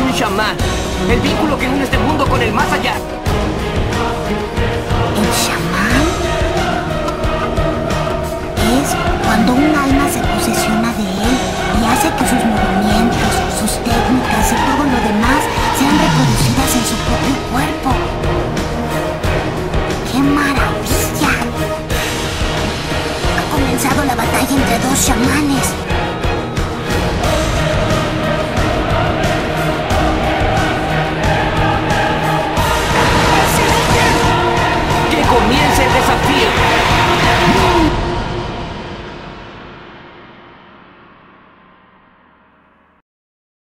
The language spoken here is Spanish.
Un chamán. El vínculo que une este mundo con el más allá. ¿El chamán? Es cuando un alma se posesiona de él y hace que sus movimientos, sus técnicas y todo lo demás sean reproducidas en su propio cuerpo. ¡Qué maravilla! Ha comenzado la batalla entre dos chamanes.